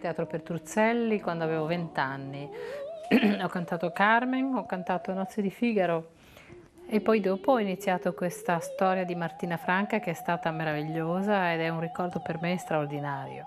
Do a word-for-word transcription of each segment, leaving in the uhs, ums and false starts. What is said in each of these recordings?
Teatro Petruzzelli quando avevo vent'anni. Ho cantato Carmen, ho cantato Nozze di Figaro e poi dopo ho iniziato questa storia di Martina Franca che è stata meravigliosa ed è un ricordo per me straordinario.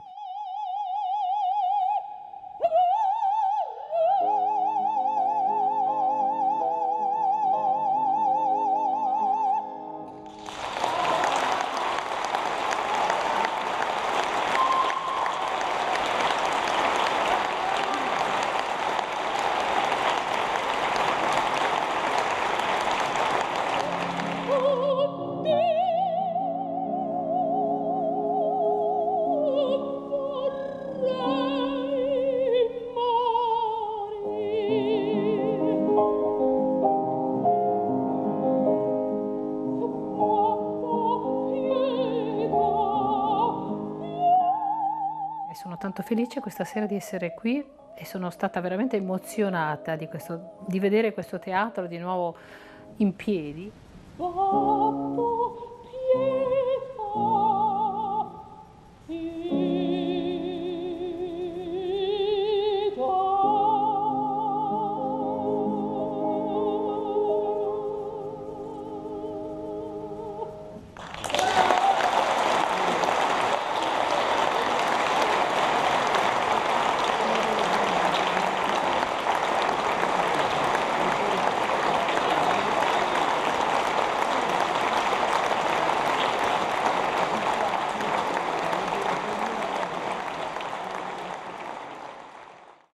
Sono tanto felice questa sera di essere qui e sono stata veramente emozionata di, questo, di vedere questo teatro di nuovo in piedi.